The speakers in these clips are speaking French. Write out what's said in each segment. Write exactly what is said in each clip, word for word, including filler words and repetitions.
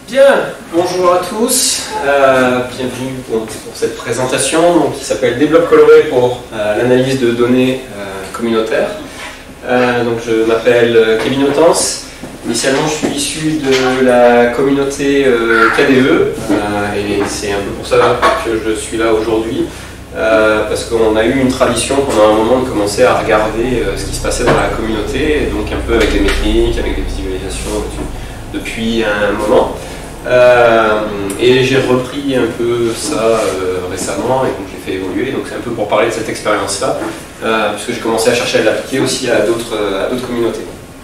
Bien, bonjour à tous, euh, bienvenue pour, pour cette présentation donc, qui s'appelle Développe coloré pour euh, l'analyse de données euh, communautaires. Euh, donc, je m'appelle Kevin Autense, initialement je suis issu de la communauté euh, K D E euh, et c'est un peu pour ça que je suis là aujourd'hui. Euh, parce qu'on a eu une tradition pendant un moment de commencer à regarder euh, ce qui se passait dans la communauté, et donc un peu avec des métriques, avec des visualisations depuis un moment. Euh, et j'ai repris un peu ça euh, récemment et donc j'ai fait évoluer, donc c'est un peu pour parler de cette expérience-là, euh, puisque j'ai commencé à chercher à l'appliquer aussi à d'autres à d'autres communautés.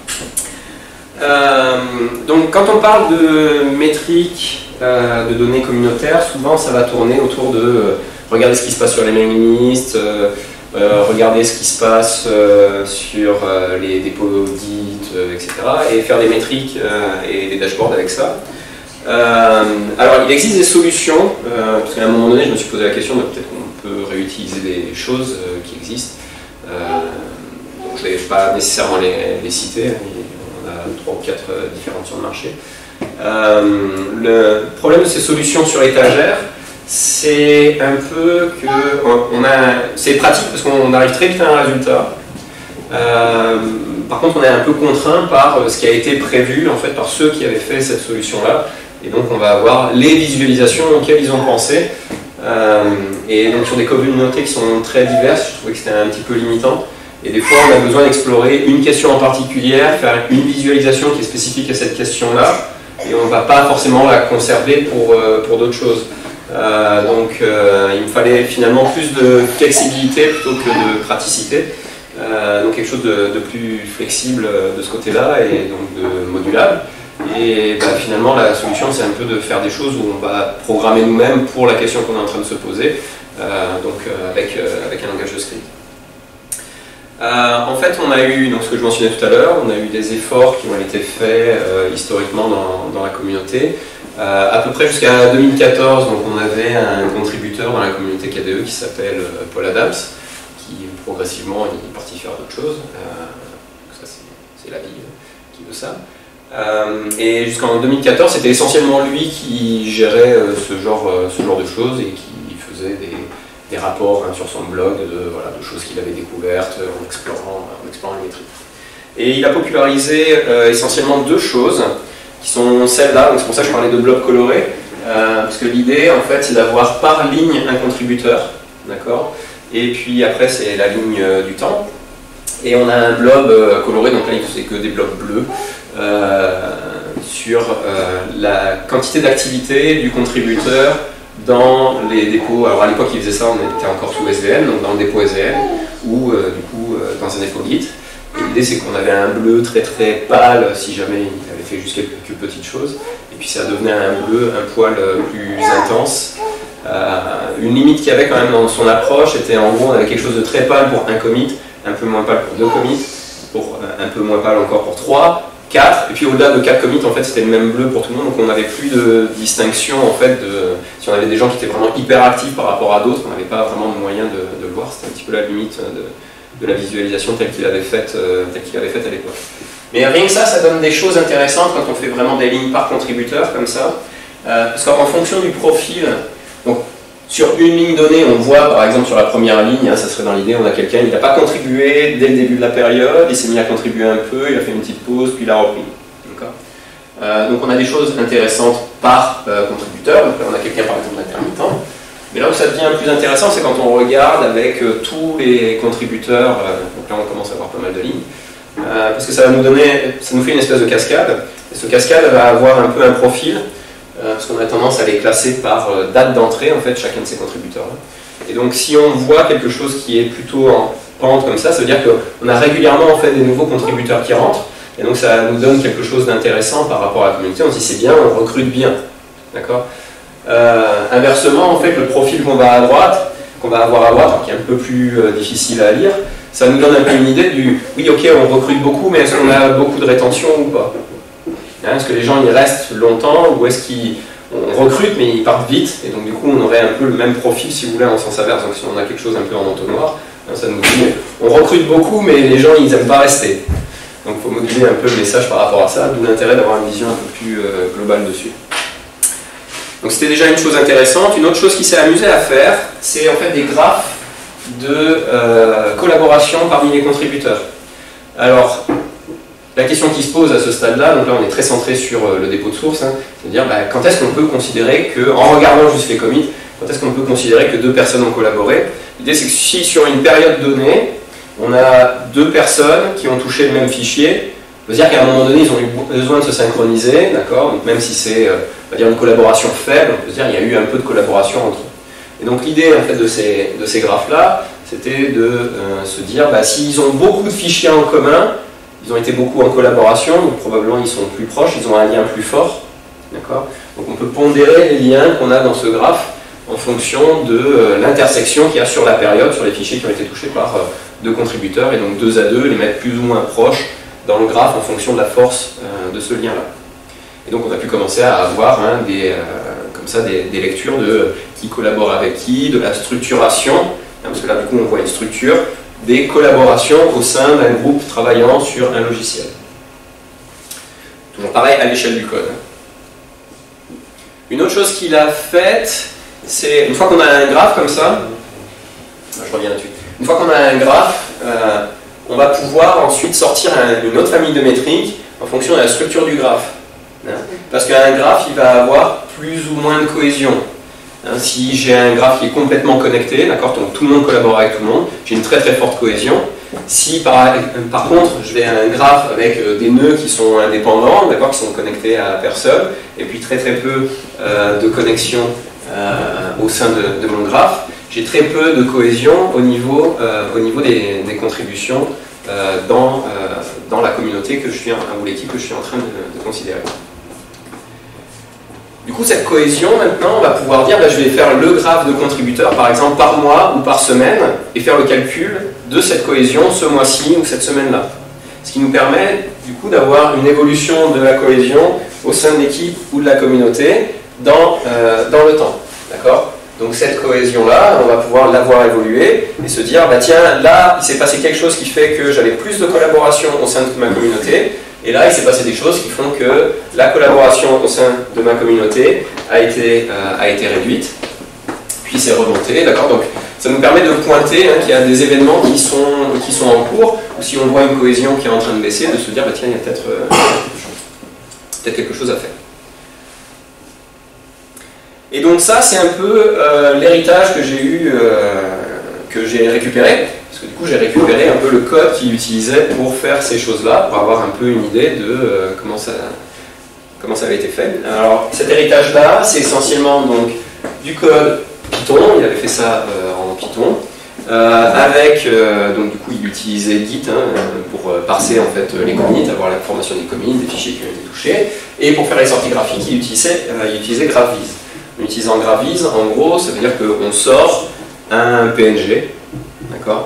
Euh, donc quand on parle de métriques, euh, de données communautaires, souvent ça va tourner autour de euh, regarder ce qui se passe sur les mailing lists, euh, euh, regarder ce qui se passe euh, sur euh, les dépôts d'audit, euh, et cetera, et faire des métriques euh, et des dashboards avec ça. Euh, alors il existe des solutions, euh, parce qu'à un moment donné je me suis posé la question de peut-être qu'on peut réutiliser des choses euh, qui existent. Euh, donc je ne vais pas nécessairement les, les citer, on a trois ou quatre euh, différentes sur le marché. Euh, le problème de ces solutions sur étagère, c'est un peu que on a, c'est pratique parce qu'on arrive très vite à un résultat. Euh, par contre, on est un peu contraint par ce qui a été prévu en fait par ceux qui avaient fait cette solution-là. Et donc, on va avoir les visualisations auxquelles ils ont pensé. Euh, et donc, sur des communautés qui sont très diverses, je trouvais que c'était un petit peu limitant. Et des fois, on a besoin d'explorer une question en particulier, faire une visualisation qui est spécifique à cette question-là. Et on ne va pas forcément la conserver pour, euh, pour d'autres choses. Euh, donc euh, il me fallait finalement plus de flexibilité plutôt que de praticité, euh, donc quelque chose de, de plus flexible de ce côté-là et donc de modulable. Et bah, finalement la solution c'est un peu de faire des choses où on va programmer nous-mêmes pour la question qu'on est en train de se poser, euh, donc euh, avec, euh, avec un langage de script. Euh, en fait on a eu, donc ce que je mentionnais tout à l'heure, on a eu des efforts qui ont été faits euh, historiquement dans, dans la communauté. Euh, à peu près jusqu'à deux mille quatorze, donc on avait un contributeur dans la communauté K D E qui s'appelle euh, Paul Adams, qui progressivement il est parti faire d'autres choses. Euh, ça c'est la vie euh, qui veut ça. Euh, et jusqu'en deux mille quatorze, c'était essentiellement lui qui gérait euh, ce, genre, euh, ce genre de choses et qui faisait des, des rapports hein, sur son blog de, voilà, de choses qu'il avait découvertes euh, en explorant, en explorant les métriques. Et il a popularisé euh, essentiellement deux choses, qui sont celles-là, donc c'est pour ça que je parlais de blob coloré, euh, parce que l'idée en fait c'est d'avoir par ligne un contributeur, d'accord, et puis après c'est la ligne euh, du temps, et on a un blob euh, coloré, donc là c'est que des blobs bleus, euh, sur euh, la quantité d'activité du contributeur dans les dépôts. Alors à l'époque il faisait ça, on était encore sous S V N, donc dans le dépôt S V N, ou euh, du coup euh, dans un dépôt Git. L'idée c'est qu'on avait un bleu très très pâle si jamais il avait fait juste quelques petites choses, et puis ça devenait un bleu un poil plus intense. Euh, une limite qu'il y avait quand même dans son approche était en gros on avait quelque chose de très pâle pour un commit, un peu moins pâle pour deux commits, pour un peu moins pâle encore pour trois, quatre, et puis au-delà de quatre commits en fait c'était le même bleu pour tout le monde, donc on n'avait plus de distinction en fait de, si on avait des gens qui étaient vraiment hyper actifs par rapport à d'autres, on n'avait pas vraiment de moyen de, de le voir, c'était un petit peu la limite de de la visualisation telle qu'il avait faite euh, telle qu'il avait faite à l'époque. Mais rien que ça, ça donne des choses intéressantes quand on fait vraiment des lignes par contributeur comme ça, euh, parce qu'en fonction du profil, donc sur une ligne donnée, on voit par exemple sur la première ligne, hein, ça serait dans l'idée, on a quelqu'un, il n'a pas contribué dès le début de la période, il s'est mis à contribuer un peu, il a fait une petite pause, puis il a repris. Euh, donc on a des choses intéressantes par euh, contributeur, donc là on a quelqu'un par exemple d'intermittent. Mais là où ça devient plus intéressant, c'est quand on regarde avec euh, tous les contributeurs, euh, donc là on commence à avoir pas mal de lignes, euh, parce que ça va nous donner, ça nous fait une espèce de cascade, et ce cascade va avoir un peu un profil, euh, parce qu'on a tendance à les classer par euh, date d'entrée, en fait, chacun de ces contributeurs. Et donc si on voit quelque chose qui est plutôt en pente comme ça, ça veut dire qu'on a régulièrement en fait des nouveaux contributeurs qui rentrent, et donc ça nous donne quelque chose d'intéressant par rapport à la communauté, on se dit c'est bien, on recrute bien, d'accord ? Euh, inversement, en fait, le profil qu'on va à droite, qu'on va avoir à droite, qui est un peu plus euh, difficile à lire, ça nous donne un peu une idée du oui, ok, on recrute beaucoup, mais est-ce qu'on a beaucoup de rétention ou pas? Hein, est-ce que les gens ils restent longtemps ou est-ce qu'on recrute mais ils partent vite? Et donc, du coup, on aurait un peu le même profil si vous voulez en sens inverse. Donc, si on a quelque chose un peu en entonnoir, hein, ça nous dit on recrute beaucoup, mais les gens ils n'aiment pas rester. Donc, il faut moduler un peu le message par rapport à ça, d'où l'intérêt d'avoir une vision un peu plus euh, globale dessus. Donc c'était déjà une chose intéressante. Une autre chose qui s'est amusé à faire, c'est en fait des graphes de euh, collaboration parmi les contributeurs. Alors, la question qui se pose à ce stade-là, donc là on est très centré sur euh, le dépôt de source, hein, c'est-à-dire bah, quand est-ce qu'on peut considérer que, en regardant juste les commits, quand est-ce qu'on peut considérer que deux personnes ont collaboré? L'idée c'est que si sur une période donnée, on a deux personnes qui ont touché le même fichier, on peut dire qu'à un moment donné ils ont eu besoin de se synchroniser, d'accord? Donc même si c'est euh, on va dire une collaboration faible, on peut se dire qu'il y a eu un peu de collaboration entre eux. Et donc l'idée en fait de ces, de ces graphes-là, c'était de euh, se dire bah, s'ils ont beaucoup de fichiers en commun, ils ont été beaucoup en collaboration, donc probablement ils sont plus proches, ils ont un lien plus fort. D'accord ? Donc on peut pondérer les liens qu'on a dans ce graphe en fonction de euh, l'intersection qu'il y a sur la période, sur les fichiers qui ont été touchés par euh, deux contributeurs, et donc deux à deux, les mettre plus ou moins proches dans le graphe en fonction de la force euh, de ce lien-là. Et donc on a pu commencer à avoir hein, des, euh, comme ça, des, des lectures de euh, qui collabore avec qui, de la structuration, hein, parce que là du coup on voit une structure, des collaborations au sein d'un groupe travaillant sur un logiciel. Toujours pareil à l'échelle du code. Une autre chose qu'il a faite, c'est une fois qu'on a un graphe comme ça, je reviens là-dessus, une fois qu'on a un graphe, euh, on va pouvoir ensuite sortir un, une autre famille de métriques en fonction de la structure du graphe. Hein, parce qu'un graphe, il va avoir plus ou moins de cohésion. Hein, si j'ai un graphe qui est complètement connecté, d'accord, donc tout le monde collabore avec tout le monde, j'ai une très très forte cohésion. Si par, par contre je vais à un graphe avec euh, des nœuds qui sont indépendants, d'accord, qui sont connectés à personne, et puis très très peu euh, de connexion euh, au sein de, de mon graphe, j'ai très peu de cohésion au niveau, euh, au niveau des, des contributions euh, dans, euh, dans la communauté que je suis en, ou l'équipe que je suis en train de, de considérer. Du coup, cette cohésion, maintenant, on va pouvoir dire, bah, je vais faire le graphe de contributeurs, par exemple, par mois ou par semaine, et faire le calcul de cette cohésion ce mois-ci ou cette semaine-là. Ce qui nous permet, du coup, d'avoir une évolution de la cohésion au sein de l'équipe ou de la communauté dans, euh, dans le temps. D'accord ? Donc cette cohésion-là, on va pouvoir la voir évoluer et se dire, bah, tiens, là, il s'est passé quelque chose qui fait que j'avais plus de collaboration au sein de ma communauté, et là, il s'est passé des choses qui font que la collaboration au sein de ma communauté a été, euh, a été réduite, puis c'est remonté, d'accord ? Donc ça nous permet de pointer hein, qu'il y a des événements qui sont, qui sont en cours, ou si on voit une cohésion qui est en train de baisser, de se dire, bah, tiens, il y a peut-être euh, peut-être quelque chose à faire. Et donc ça, c'est un peu euh, l'héritage que j'ai eu, euh, que j'ai récupéré. Parce que du coup, j'ai récupéré un peu le code qu'il utilisait pour faire ces choses-là, pour avoir un peu une idée de euh, comment, ça, comment ça avait été fait. Alors, cet héritage-là, c'est essentiellement donc, du code Python, il avait fait ça euh, en Python, euh, avec, euh, donc du coup, il utilisait Git hein, pour euh, parser en fait, les commits, avoir l'information des commits, des fichiers qui ont été touchés, et pour faire les sorties graphiques, il utilisait, euh, il utilisait GraphViz. En utilisant GraphViz, en gros, ça veut dire qu'on sort un P N G, d'accord ?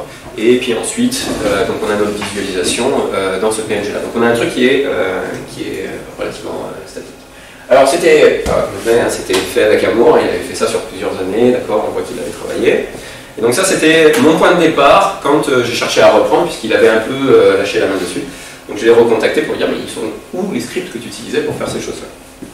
Et puis ensuite, euh, donc on a notre visualisation euh, dans ce P N G-là. Donc on a un truc qui est, euh, qui est relativement euh, statique. Alors c'était euh, c'était fait avec amour, il avait fait ça sur plusieurs années, d'accord, on voit qu'il avait travaillé. Et donc ça c'était mon point de départ quand euh, j'ai cherché à reprendre, puisqu'il avait un peu euh, lâché la main dessus. Donc je l'ai recontacté pour lui dire, mais ils sont où les scripts que tu utilisais pour faire ces choses-là ?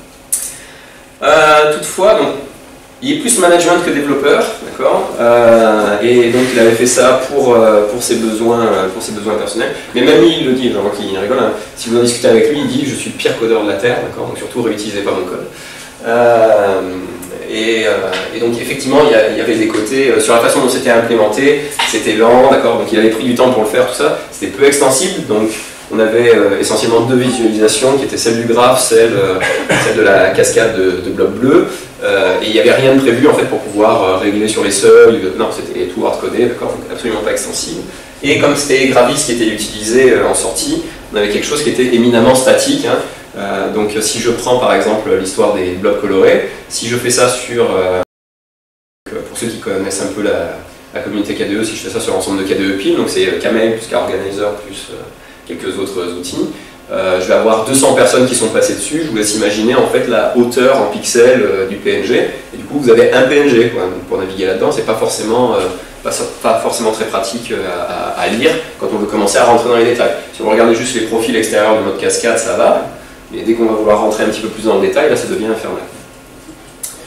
euh, Toutefois, donc, il est plus management que développeur, d'accord, euh, et donc il avait fait ça pour, euh, pour, ses besoins, pour ses besoins personnels. Mais même lui, il le dit, genre qu'il rigole, hein. Si vous en discutez avec lui, il dit je suis le pire codeur de la Terre, d'accord, donc surtout réutilisez pas mon code. Euh, et, euh, et donc effectivement, il y, a, il y avait des côtés, euh, sur la façon dont c'était implémenté, c'était lent, d'accord, donc il avait pris du temps pour le faire, tout ça, c'était peu extensible, donc on avait euh, essentiellement deux visualisations qui étaient celle du graphe, celle, euh, celle de la cascade de, de blocs bleus, euh, et il n'y avait rien de prévu en fait pour pouvoir euh, régler sur les seuils, non, c'était tout hardcodé, d'accord, donc absolument pas extensible. Et comme c'était GraphViz qui était utilisé euh, en sortie, on avait quelque chose qui était éminemment statique. Hein. Euh, donc si je prends par exemple l'histoire des blocs colorés, si je fais ça sur, euh, pour ceux qui connaissent un peu la, la communauté K D E, si je fais ça sur l'ensemble de K D E pile, donc c'est Camel plus K-Organizer plus euh, quelques autres outils, euh, je vais avoir deux cents personnes qui sont passées dessus. Je vous laisse imaginer en fait la hauteur en pixels euh, du P N G, et du coup vous avez un P N G quoi. Donc, pour naviguer là-dedans, c'est pas forcément, euh, pas, pas forcément très pratique à, à, à lire quand on veut commencer à rentrer dans les détails. Si on regarde juste les profils extérieurs de notre cascade, ça va, mais dès qu'on va vouloir rentrer un petit peu plus dans le détail, là ça devient infernal.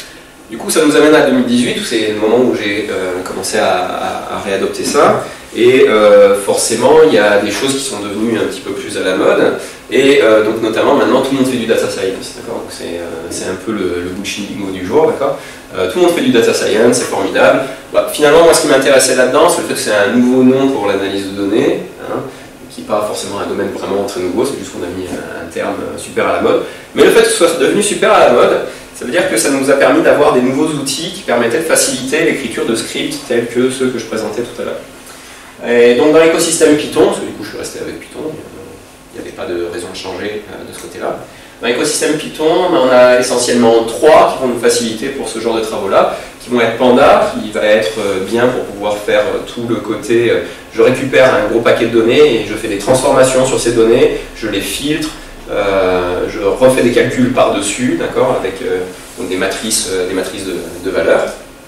Du coup, ça nous amène à deux mille dix-huit, où c'est le moment où j'ai euh, commencé à, à, à réadopter ça. Et euh, forcément, il y a des choses qui sont devenues un petit peu plus à la mode. Et euh, donc, notamment, maintenant, tout le monde fait du data science. D'accord, donc, c'est euh, un peu le, le bullshit bingo du jour. D'accord, euh, tout le monde fait du data science, c'est formidable. Bah, finalement, moi, ce qui m'intéressait là-dedans, c'est le fait que c'est un nouveau nom pour l'analyse de données, hein, qui n'est pas forcément un domaine vraiment très nouveau, c'est juste qu'on a mis un, un terme super à la mode. Mais le fait que ce soit devenu super à la mode, ça veut dire que ça nous a permis d'avoir des nouveaux outils qui permettaient de faciliter l'écriture de scripts tels que ceux que je présentais tout à l'heure. Et donc dans l'écosystème Python, parce que du coup je suis resté avec Python, il n'y avait pas de raison de changer de ce côté-là. Dans l'écosystème Python, on a essentiellement trois qui vont nous faciliter pour ce genre de travaux-là, qui vont être Panda, qui va être bien pour pouvoir faire tout le côté, je récupère un gros paquet de données et je fais des transformations sur ces données, je les filtre, euh, je refais des calculs par-dessus, d'accord, avec euh, donc des matrices, euh, des matrices de, de valeurs.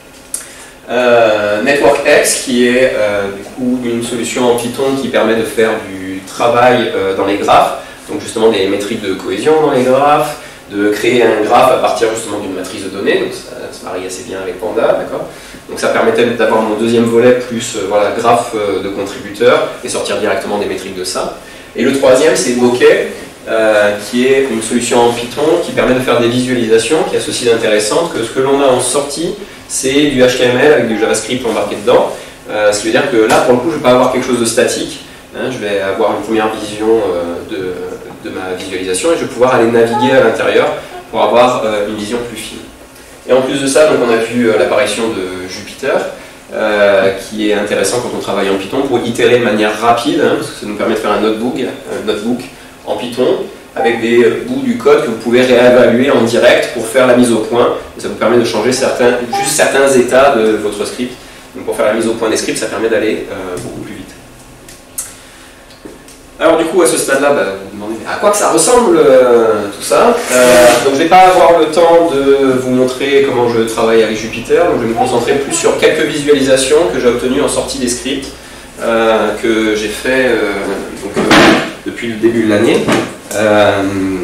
Euh, NetworkX, qui est euh, du coup une solution en Python qui permet de faire du travail euh, dans les graphes, donc justement des métriques de cohésion dans les graphes, de créer un graphe à partir justement d'une matrice de données, donc ça se marie assez bien avec Panda, d'accord. Donc ça permettait d'avoir mon deuxième volet plus euh, voilà, graphe euh, de contributeurs et sortir directement des métriques de ça. Et le troisième, c'est Bokeh, euh, qui est une solution en Python qui permet de faire des visualisations, qui est ceci d'intéressant que ce que l'on a en sortie, c'est du H T M L avec du JavaScript embarqué dedans, euh, ce qui veut dire que là, pour le coup, je ne vais pas avoir quelque chose de statique, hein, je vais avoir une première vision euh, de, de ma visualisation et je vais pouvoir aller naviguer à l'intérieur pour avoir euh, une vision plus fine. Et en plus de ça, donc, on a vu euh, l'apparition de Jupyter, euh, qui est intéressant quand on travaille en Python pour itérer de manière rapide, hein, parce que ça nous permet de faire un notebook, un notebook en Python, avec des bouts du code que vous pouvez réévaluer en direct pour faire la mise au point. Et ça vous permet de changer certains, juste certains états de votre script. Donc pour faire la mise au point des scripts, ça permet d'aller euh, beaucoup plus vite. Alors du coup, à ce stade-là, bah, vous vous demandez à quoi que ça ressemble euh, tout ça. Euh, donc je ne vais pas avoir le temps de vous montrer comment je travaille avec Jupyter, donc je vais me concentrer plus sur quelques visualisations que j'ai obtenues en sortie des scripts euh, que j'ai fait euh, donc, euh, depuis le début de l'année. Euh,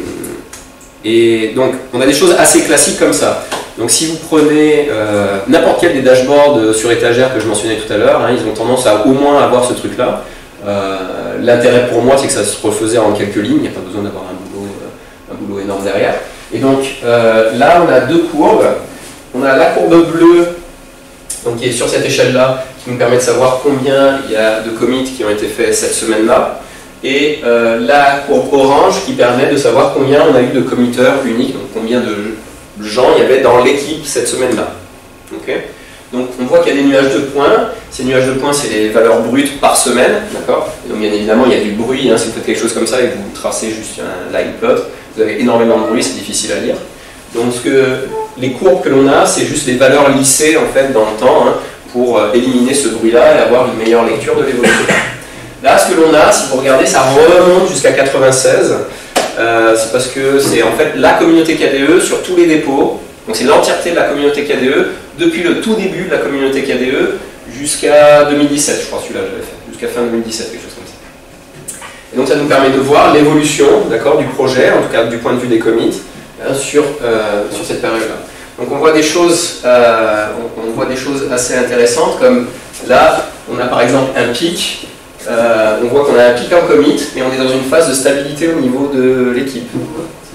et donc on a des choses assez classiques comme ça. Donc si vous prenez euh, n'importe quel des dashboards sur étagère que je mentionnais tout à l'heure, hein, ils ont tendance à au moins avoir ce truc là. Euh, L'intérêt pour moi c'est que ça se refaisait en quelques lignes, il n'y a pas besoin d'avoir un boulot, euh, un boulot énorme derrière. Et donc euh, là on a deux courbes. On a la courbe bleue donc, qui est sur cette échelle là, qui nous permet de savoir combien il y a de commits qui ont été faits cette semaine là. Et euh, la courbe orange qui permet de savoir combien on a eu de committeurs uniques, donc combien de gens il y avait dans l'équipe cette semaine-là. Okay, donc on voit qu'il y a des nuages de points. Ces nuages de points, c'est les valeurs brutes par semaine. Donc bien évidemment, il y a du bruit. Hein, si vous faites quelque chose comme ça et que vous tracez juste un line plot, vous avez énormément de bruit, c'est difficile à lire. Donc ce que, les courbes que l'on a, c'est juste des valeurs lissées en fait, dans le temps hein, pour éliminer ce bruit-là et avoir une meilleure lecture de l'évolution. Là, ce que l'on a, si vous regardez, ça remonte jusqu'à quatre-vingt-seize. Euh, c'est parce que c'est en fait la communauté K D E sur tous les dépôts. Donc c'est l'entièreté de la communauté K D E, depuis le tout début de la communauté K D E jusqu'à deux mille dix-sept, je crois, celui-là j'avais fait, jusqu'à fin deux mille dix-sept, quelque chose comme ça. Et donc ça nous permet de voir l'évolution du projet, en tout cas du point de vue des commits, hein, sur, euh, sur cette période-là. Donc on voit des choses, euh, on, on voit des choses assez intéressantes, comme là, on a par exemple un pic. Euh, on voit qu'on a un pic en commit, mais on est dans une phase de stabilité au niveau de l'équipe. D'accord ?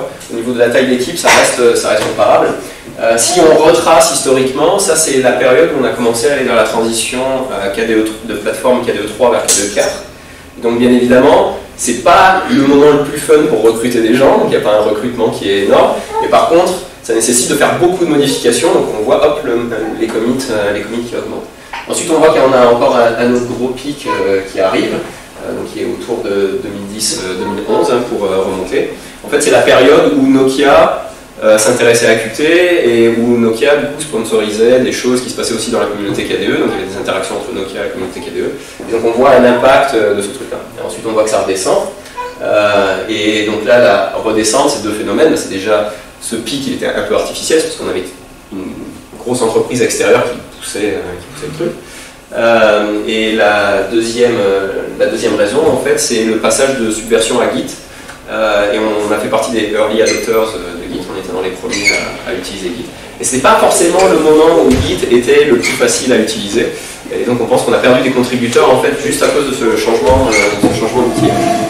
Au niveau de la taille d'équipe, ça reste, ça reste comparable. Euh, si on retrace historiquement, ça c'est la période où on a commencé à aller vers la transition euh, K D E, de plateforme K D E trois vers K D E quatre. Donc bien évidemment, c'est pas le moment le plus fun pour recruter des gens, donc il n'y a pas un recrutement qui est énorme, mais par contre, ça nécessite de faire beaucoup de modifications, donc on voit hop, le, les, commits, euh, les commits qui augmentent. Ensuite, on voit qu'il y en a encore un, un autre gros pic euh, qui arrive, euh, donc qui est autour de deux mille dix deux mille onze hein, pour euh, remonter. En fait, c'est la période où Nokia euh, s'intéressait à Qt et où Nokia du coup sponsorisait des choses qui se passaient aussi dans la communauté K D E, donc il y avait des interactions entre Nokia et la communauté K D E. Et donc on voit un impact de ce truc-là. Et ensuite, on voit que ça redescend. Euh, et donc là, la redescente, c'est deux phénomènes. C'est déjà ce pic, il était un peu artificiel parce qu'on avait une grosse entreprise extérieure qui poussait, euh, qui poussait le truc. Euh, et la deuxième, euh, la deuxième raison, en fait, c'est le passage de Subversion à Git. Euh, et on a fait partie des early adopters de Git, on était dans les premiers à, à utiliser Git. Et ce n'est pas forcément le moment où Git était le plus facile à utiliser. Et donc on pense qu'on a perdu des contributeurs en fait juste à cause de ce changement, euh, de ce changement d'outil.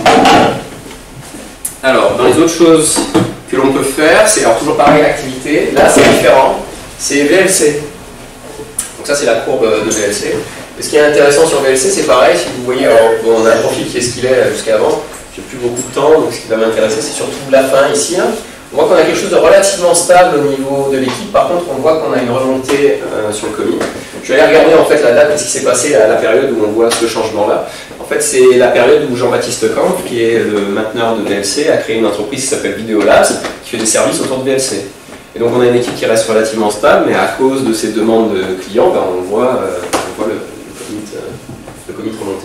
Alors, dans les autres choses que l'on peut faire, c'est alors toujours pareil, activité. Là, c'est différent. C'est V L C. Donc ça, c'est la courbe de V L C. Et ce qui est intéressant sur V L C, c'est pareil. Si vous voyez, alors, bon, on a un profil qui est ce qu'il est jusqu'à avant. J'ai plus beaucoup de temps, donc ce qui va m'intéresser, c'est surtout la fin ici. Hein. On voit qu'on a quelque chose de relativement stable au niveau de l'équipe. Par contre, on voit qu'on a une remontée euh, sur le commit. Je vais aller regarder en fait la date de ce qui s'est passé à la période où on voit ce changement-là. En fait, c'est la période où Jean-Baptiste Camp, qui est le mainteneur de V L C, a créé une entreprise qui s'appelle Videolabs, qui fait des services autour de V L C. Et donc, on a une équipe qui reste relativement stable, mais à cause de ces demandes de clients, ben, on voit, euh, on voit le, le, commit, euh, le commit remonter.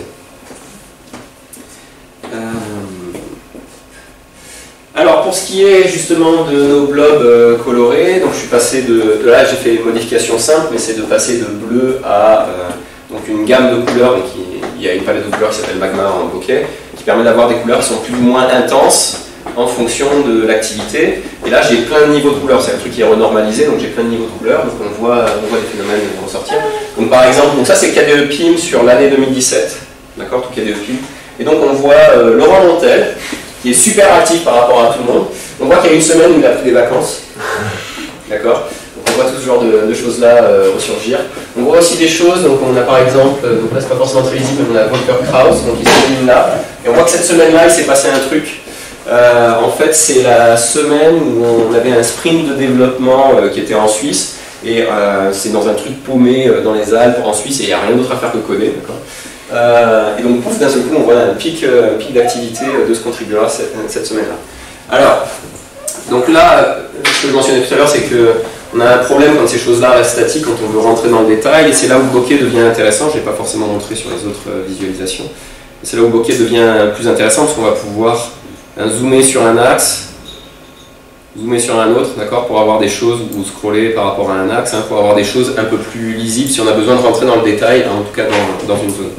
Euh... Alors pour ce qui est justement de nos blobs euh, colorés, donc je suis passé de, de là j'ai fait une modification simple, mais c'est de passer de bleu à euh, donc une gamme de couleurs, donc il, il y a une palette de couleurs qui s'appelle Magma en bokeh, qui permet d'avoir des couleurs qui sont plus ou moins intenses en fonction de l'activité. Et là j'ai plein de niveaux de couleurs, c'est un truc qui est renormalisé, donc j'ai plein de niveaux de couleurs, donc on voit, on voit des phénomènes ressortir. Donc par exemple, donc ça c'est K D E P I M sur l'année deux mille dix-sept, d'accord, tout K D E P I M. Et donc on voit euh, Laurent Montel, qui est super actif par rapport à tout le monde. On voit qu'il y a une semaine où il a pris des vacances. D'accord. Donc on voit tout ce genre de, de choses-là euh, ressurgir. On voit aussi des choses, donc on a par exemple, donc là c'est pas forcément très visible, mais on a Volker Kraus, donc il se termine là. Et on voit que cette semaine-là, il s'est passé un truc. Euh, en fait, c'est la semaine où on avait un sprint de développement euh, qui était en Suisse. Et euh, c'est dans un truc paumé euh, dans les Alpes, en Suisse, et il n'y a rien d'autre à faire que coder. Euh, et donc, pouf, d'un seul coup, on voit un pic, euh, pic d'activité de ce contributeur cette, cette semaine-là. Alors, donc là, ce que je mentionnais tout à l'heure, c'est qu'on a un problème quand ces choses-là restent statiques, quand on veut rentrer dans le détail, et c'est là où Bokeh devient intéressant. Je n'ai pas forcément montré sur les autres euh, visualisations. C'est là où Bokeh devient plus intéressant, parce qu'on va pouvoir hein, zoomer sur un axe, zoomer sur un autre, d'accord, pour avoir des choses, ou scroller par rapport à un axe, hein, pour avoir des choses un peu plus lisibles, si on a besoin de rentrer dans le détail, hein, en tout cas dans, dans une zone.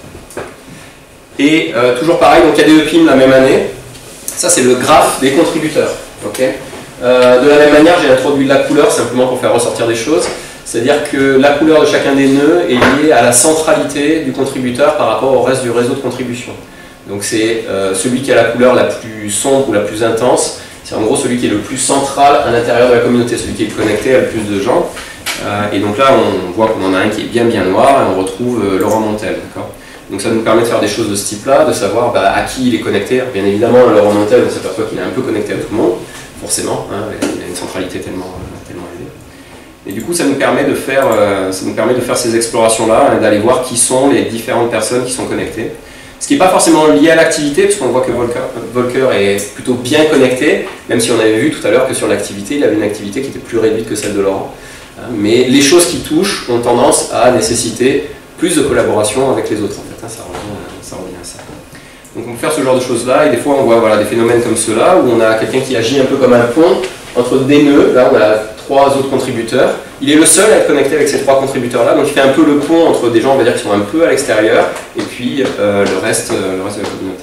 Et euh, toujours pareil, donc K D E P I M la même année, ça c'est le graphe des contributeurs. Okay, euh, de la même manière, j'ai introduit la couleur simplement pour faire ressortir des choses, c'est-à-dire que la couleur de chacun des nœuds est liée à la centralité du contributeur par rapport au reste du réseau de contribution. Donc c'est euh, celui qui a la couleur la plus sombre ou la plus intense, c'est en gros celui qui est le plus central à l'intérieur de la communauté, celui qui est connecté à le plus de gens. Euh, et donc là, on voit qu'on en a un qui est bien bien noir et on retrouve euh, Laurent Montel. Donc ça nous permet de faire des choses de ce type-là, de savoir bah, à qui il est connecté. Bien évidemment, Laurent Montel, on s'aperçoit qu'il est un peu connecté à tout le monde, forcément, hein, il a une centralité tellement, tellement élevée. Et du coup, ça nous permet de faire, euh, ça nous permet de faire ces explorations-là, hein, d'aller voir qui sont les différentes personnes qui sont connectées. Ce qui n'est pas forcément lié à l'activité, parce qu'on voit que Volker, Volker est plutôt bien connecté, même si on avait vu tout à l'heure que sur l'activité, il avait une activité qui était plus réduite que celle de Laurent. Hein, mais les choses qui touchent ont tendance à nécessiter plus de collaboration avec les autres. En fait, hein, ça, revient, ça revient à ça. Donc on peut faire ce genre de choses-là, et des fois on voit voilà, des phénomènes comme ceux-là, où on a quelqu'un qui agit un peu comme un pont entre des nœuds. Là on a trois autres contributeurs. Il est le seul à être connecté avec ces trois contributeurs-là, donc il fait un peu le pont entre des gens, on va dire, qui sont un peu à l'extérieur, et puis euh, le, reste, euh, le reste de la communauté.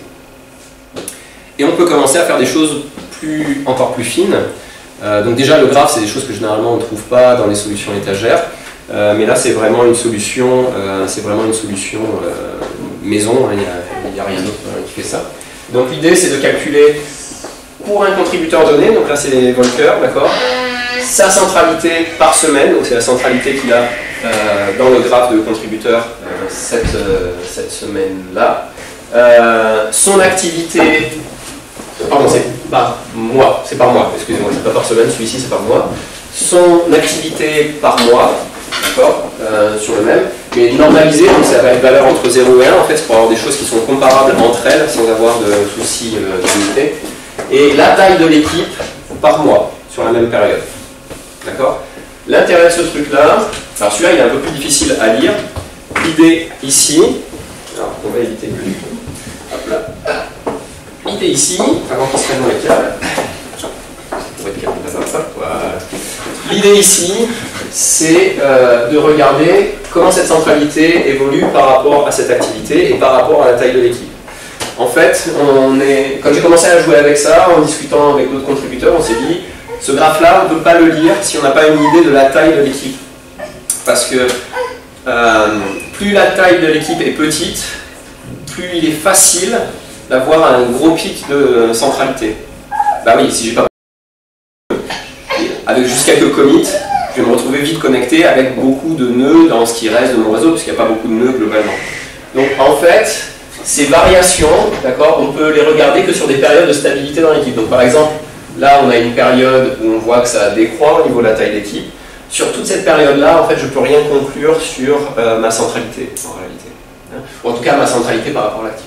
Et on peut commencer à faire des choses plus, encore plus fines. Euh, donc déjà le graphe, c'est des choses que généralement on ne trouve pas dans les solutions étagères. Euh, mais là, c'est vraiment une solution, euh, c'est vraiment une solution euh, maison, il hein, n'y a, a rien d'autre euh, qui fait ça. Donc l'idée, c'est de calculer pour un contributeur donné, donc là c'est Volker, d'accord, sa centralité par semaine, donc c'est la centralité qu'il a euh, dans le graphe de contributeur euh, cette, euh, cette semaine-là. Euh, son activité, pardon, c'est par mois, c'est par mois, excusez-moi, c'est pas par semaine, celui-ci c'est par mois. Son activité par mois, d'accord, euh, sur le même, mais normalisé, donc ça va être valeur entre zéro et un, en fait, c'est pour avoir des choses qui sont comparables entre elles, sans avoir de soucis euh, d'unité. Et la taille de l'équipe par mois, sur la même période. D'accord. L'intérêt de ce truc-là, alors celui-là, il est un peu plus difficile à lire. L'idée ici, alors on va éviter que... Hop là. L'idée ici, avant qu'il se prenne dans les câbles, on va être câble là-bas, voilà. L'idée ici, c'est euh, de regarder comment cette centralité évolue par rapport à cette activité et par rapport à la taille de l'équipe. En fait, on est, quand j'ai commencé à jouer avec ça, en discutant avec d'autres contributeurs, on s'est dit, Ce graphe-là, on ne peut pas le lire si on n'a pas une idée de la taille de l'équipe. Parce que euh, plus la taille de l'équipe est petite, plus il est facile d'avoir un gros pic de centralité. Bah oui, si j'ai pas avec juste quelques commits, je vais me retrouver vite connecté avec beaucoup de nœuds dans ce qui reste de mon réseau, parce qu'il n'y a pas beaucoup de nœuds globalement. Donc en fait, ces variations, d'accord, on peut les regarder que sur des périodes de stabilité dans l'équipe. Donc par exemple, là on a une période où on voit que ça décroît au niveau de la taille d'équipe. Sur toute cette période-là, en fait, je ne peux rien conclure sur euh, ma centralité, en réalité. Hein, ou en tout cas ma centralité par rapport à l'activité.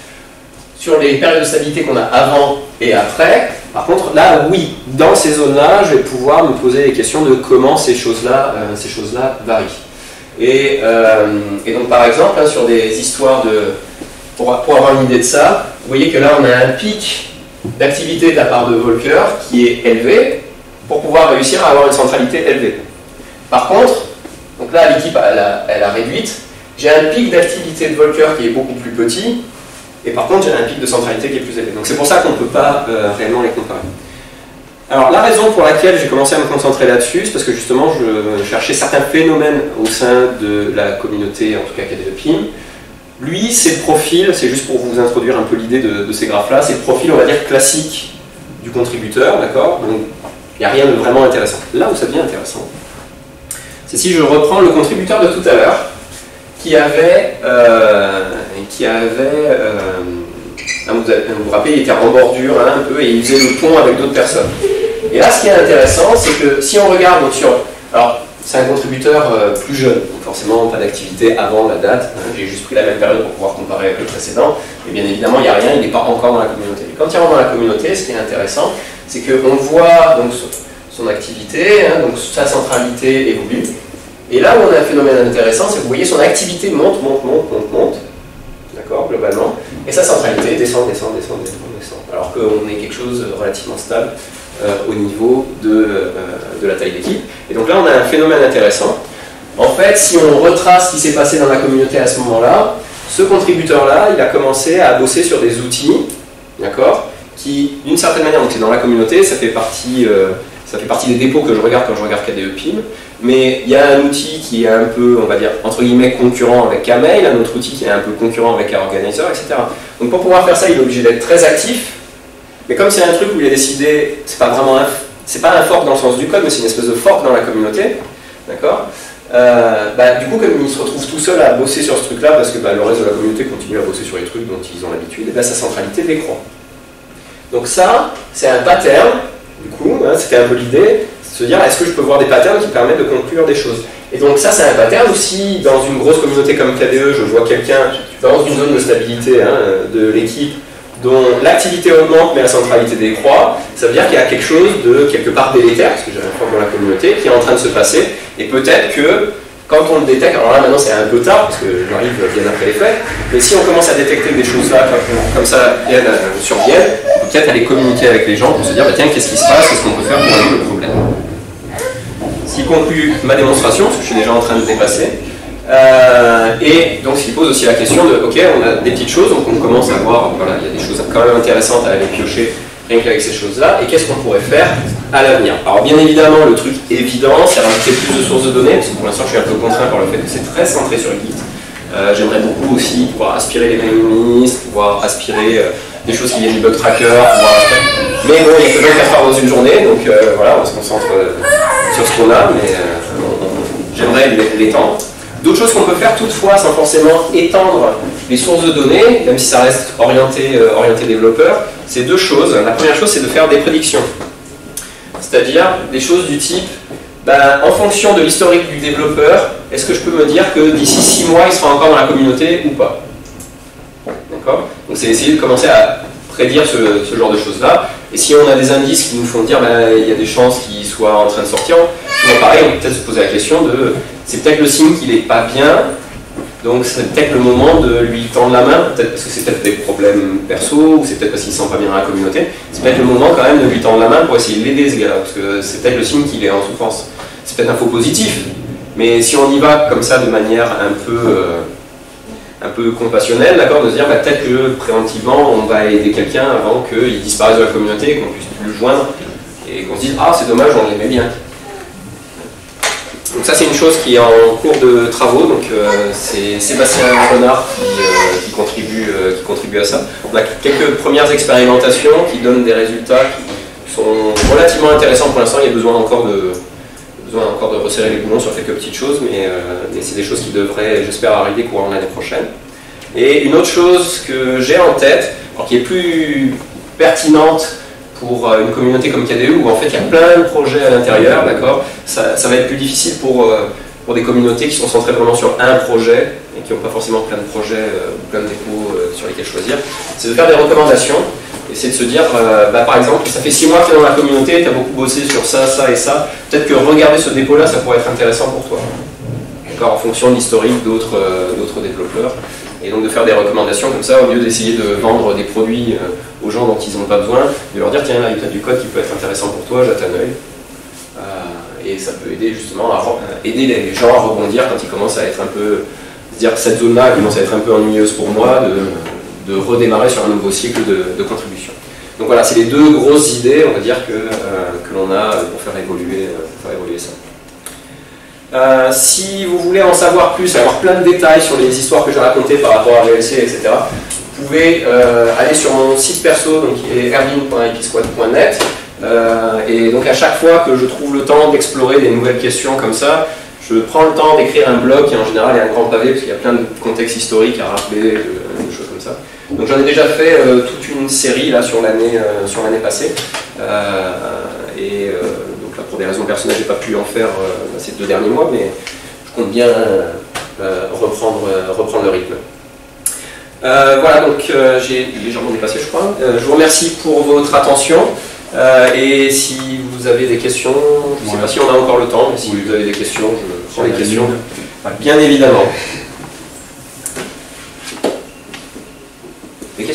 Sur les périodes de stabilité qu'on a avant et après, par contre, là, oui, dans ces zones-là, je vais pouvoir me poser les questions de comment ces choses-là euh, ces choses-là varient. Et, euh, et donc, par exemple, hein, sur des histoires de... Pour, pour avoir une idée de ça, vous voyez que là, on a un pic d'activité de la part de Volcker qui est élevé pour pouvoir réussir à avoir une centralité élevée. Par contre, donc là, l'équipe, elle a, elle a réduite. J'ai un pic d'activité de Volcker qui est beaucoup plus petit. Et par contre, j'ai un pic de centralité qui est plus élevé. Donc c'est pour ça qu'on ne peut pas euh, réellement les comparer. Alors la raison pour laquelle j'ai commencé à me concentrer là-dessus, c'est parce que justement je cherchais certains phénomènes au sein de la communauté, en tout cas K D E P I M. Lui, ses profils, c'est juste pour vous introduire un peu l'idée de, de ces graphes-là, c'est le profil, on va dire, classique du contributeur, d'accord? Donc il n'y a rien de vraiment intéressant. Là où ça devient intéressant, c'est si je reprends le contributeur de tout à l'heure, qui avait, euh, qui avait euh, vous, vous vous rappelez, il était en bordure hein, un peu et il faisait le pont avec d'autres personnes. Et là, ce qui est intéressant, c'est que si on regarde donc, sur... Alors, c'est un contributeur euh, plus jeune, donc forcément pas d'activité avant la date. Hein, j'ai juste pris la même période pour pouvoir comparer avec le précédent. Et bien évidemment, il n'y a rien, il n'est pas encore dans la communauté. Et quand il rentre dans la communauté, ce qui est intéressant, c'est qu'on voit donc, son, son activité, hein, donc sa centralité évolue. Et là où on a un phénomène intéressant, c'est que vous voyez son activité monte, monte, monte, monte, monte, d'accord, globalement, et sa centralité descend, descend, descend, descend, descend, alors qu'on est quelque chose de relativement stable euh, au niveau de, euh, de la taille d'équipe. Et donc là, on a un phénomène intéressant. En fait, si on retrace ce qui s'est passé dans la communauté à ce moment-là, ce contributeur-là, il a commencé à bosser sur des outils, d'accord, qui, d'une certaine manière, donc c'est dans la communauté, ça fait partie... Euh, Ça fait partie des dépôts que je regarde quand je regarde K D E P I M, mais il y a un outil qui est un peu, on va dire, entre guillemets, concurrent avec Kmail, un autre outil qui est un peu concurrent avec Organizer, et cetera. Donc pour pouvoir faire ça, il est obligé d'être très actif, mais comme c'est un truc où il a décidé, c'est pas vraiment un, c'est pas un fork dans le sens du code, mais c'est une espèce de fork dans la communauté, d'accord euh, bah, du coup, comme il se retrouve tout seul à bosser sur ce truc-là, parce que bah, le reste de la communauté continue à bosser sur les trucs dont ils ont l'habitude, et bah, sa centralité décroît. Donc ça, c'est un pattern. Du coup, hein, c'était un peu l'idée, se dire est-ce que je peux voir des patterns qui permettent de conclure des choses. Et donc ça, c'est un pattern aussi, dans une grosse communauté comme K D E, je vois quelqu'un dans une zone de stabilité hein, de l'équipe dont l'activité augmente mais la centralité décroît, ça veut dire qu'il y a quelque chose de quelque part délétère, parce que j'ai un forme dans la communauté, qui est en train de se passer, et peut-être que quand on le détecte, alors là maintenant c'est un peu tard, parce que j'arrive bien après les faits, mais si on commence à détecter des choses là, comme ça viennent, euh, surviennent, on peut peut-être aller communiquer avec les gens pour se dire, bah, tiens, qu'est-ce qui se passe, qu'est-ce qu'on peut faire pour résoudre le problème. Ce qui conclut ma démonstration, parce que je suis déjà en train de dépasser, euh, et donc ce qui pose aussi la question de, ok, on a des petites choses, donc on commence à voir, voilà, il y a des choses quand même intéressantes à aller piocher, rien qu'avec ces choses-là, et qu'est-ce qu'on pourrait faire à l'avenir. Alors bien évidemment, le truc évident, c'est rajouter plus de sources de données, parce que pour l'instant je suis un peu contraint par le fait que c'est très centré sur Git. Euh, J'aimerais beaucoup aussi pouvoir aspirer les mailing lists, pouvoir aspirer euh, des choses qui viennent du bug tracker, pouvoir aspirer... mais bon, il y a que vingt-quatre heures dans une journée, donc euh, voilà, on se concentre euh, sur ce qu'on a, mais euh, j'aimerais l'étendre. D'autres choses qu'on peut faire toutefois sans forcément étendre les sources de données, même si ça reste orienté, euh, orienté développeur, c'est deux choses. La première chose, c'est de faire des prédictions. C'est-à-dire des choses du type, ben, en fonction de l'historique du développeur, est-ce que je peux me dire que d'ici six mois, il sera encore dans la communauté ou pas? D'accord? Donc c'est essayer de commencer à prédire ce, ce genre de choses-là. Et si on a des indices qui nous font dire ben, il y a des chances qu'il soit en train de sortir, donc pareil, on peut peut-être se poser la question de c'est peut-être le signe qu'il n'est pas bien, donc c'est peut-être le moment de lui tendre la main, peut-être parce que c'est peut-être des problèmes perso, ou c'est peut-être parce qu'il ne se sent pas bien dans la communauté, c'est peut-être le moment quand même de lui tendre la main pour essayer de l'aider ce gars-là, parce que c'est peut-être le signe qu'il est en souffrance. C'est peut-être un faux positif, mais si on y va comme ça de manière un peu, euh, un peu compassionnelle, d'accord, de se dire bah, peut-être que préventivement on va aider quelqu'un avant qu'il disparaisse de la communauté et qu'on puisse plus le joindre, et et qu'on se dise ah c'est dommage, on l'aimait bien. Donc ça c'est une chose qui est en cours de travaux, donc euh, c'est Sébastien Renard qui, euh, qui, contribue, euh, qui contribue à ça. On a quelques premières expérimentations qui donnent des résultats qui sont relativement intéressants pour l'instant. Il y a besoin encore de, besoin encore de resserrer les boulons sur quelques petites choses, mais, euh, mais c'est des choses qui devraient, j'espère, arriver courant l'année prochaine. Et une autre chose que j'ai en tête, alors qui est plus pertinente pour une communauté comme K D E où en fait il y a plein de projets à l'intérieur, d'accord, ça, ça va être plus difficile pour, pour des communautés qui sont centrées vraiment sur un projet et qui n'ont pas forcément plein de projets ou plein de dépôts sur lesquels choisir, c'est de faire des recommandations et c'est de se dire, euh, bah, par exemple, ça fait six mois que tu es dans la communauté, tu as beaucoup bossé sur ça, ça et ça, peut-être que regarder ce dépôt-là, ça pourrait être intéressant pour toi, d'accord, en fonction de l'historique d'autres euh, d'autres développeurs. Et donc de faire des recommandations comme ça, au lieu d'essayer de vendre des produits aux gens dont ils n'ont pas besoin, de leur dire tiens là il y a du code qui peut être intéressant pour toi, jette un œil. Euh, et ça peut aider justement à aider les gens à rebondir quand ils commencent à être un peu, dire cette zone-là commence à être un peu ennuyeuse pour moi, de, de redémarrer sur un nouveau cycle de, de contribution. Donc voilà, c'est les deux grosses idées, on va dire, que, euh, que l'on a pour faire évoluer, pour faire évoluer ça. Euh, si vous voulez en savoir plus, avoir plein de détails sur les histoires que j'ai racontées par rapport à V L C, et cetera, vous pouvez euh, aller sur mon site perso, donc, qui est erwin point episquad point net. Euh, et donc à chaque fois que je trouve le temps d'explorer des nouvelles questions comme ça, je prends le temps d'écrire un blog qui en général est un grand pavé, parce qu'il y a plein de contextes historiques à rappeler, de, de choses comme ça. Donc j'en ai déjà fait euh, toute une série là sur l'année euh, sur l'année passée. Euh, et euh, pour des raisons personnelles, je n'ai pas pu en faire euh, ces deux derniers mois, mais je compte bien euh, reprendre, euh, reprendre le rythme. Euh, voilà, donc euh, j'ai légèrement dépassé, je crois. Euh, je vous remercie pour votre attention. Euh, et si vous avez des questions, je ne sais pas si on a encore le temps, mais si oui. vous avez des questions, je prends les questions. Bien évidemment. Des questions ?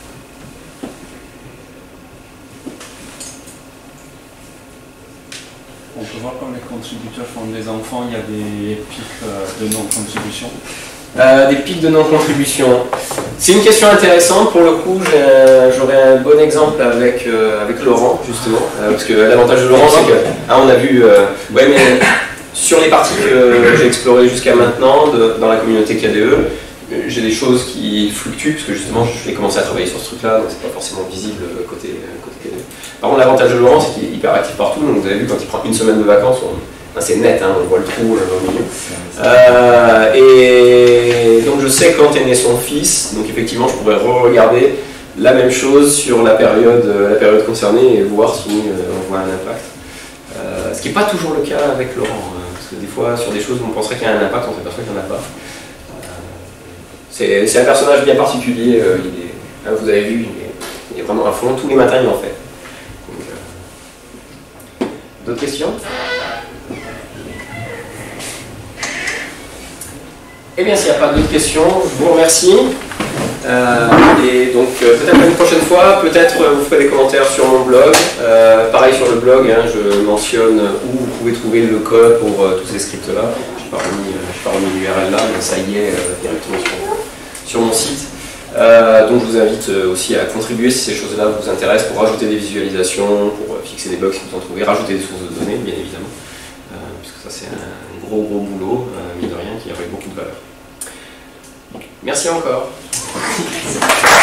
On peut voir comme les contributeurs font des enfants, il y a des pics de non-contribution. Euh, des pics de non-contribution. C'est une question intéressante, pour le coup j'aurais un bon exemple avec, euh, avec Laurent justement, euh, parce que l'avantage de Laurent c'est que, ah, on a vu, euh, ouais mais sur les parties que j'ai explorées jusqu'à maintenant de, dans la communauté K D E, j'ai des choses qui fluctuent, parce que justement je vais commencer à travailler sur ce truc-là, donc c'est pas forcément visible côté, côté K D E. Par contre, l'avantage de Laurent, c'est qu'il est hyper actif partout, donc vous avez vu, quand il prend une semaine de vacances, c'est net, hein, on voit le trou là, au milieu. Euh, et donc je sais quand est né son fils, donc effectivement je pourrais re-regarder la même chose sur la période, la période concernée et voir si euh, on voit un impact. Euh, ce qui n'est pas toujours le cas avec Laurent, hein, parce que des fois sur des choses où on penserait qu'il y a un impact, on s'aperçoit qu'il n'y en a pas. C'est un personnage bien particulier, euh, il est, hein, vous avez vu, il est, il est vraiment à fond, tous les matins il en fait. Euh... D'autres questions? Eh bien s'il n'y a pas d'autres questions, je vous remercie. Euh, et donc euh, peut-être une prochaine fois, peut-être euh, vous ferez des commentaires sur mon blog. Euh, pareil sur le blog, hein, je mentionne où vous pouvez trouver le code pour euh, tous ces scripts-là. Je n'ai pas remis, euh, remis l'U R L là, mais ça y est euh, directement sur, sur mon site. Euh, donc je vous invite euh, aussi à contribuer si ces choses-là vous intéressent, pour rajouter des visualisations, pour euh, fixer des bugs si vous en trouvez, rajouter des sources de données, bien évidemment. Euh, puisque ça c'est un gros gros boulot, euh, mine de rien, qui aurait beaucoup de valeur. Merci encore.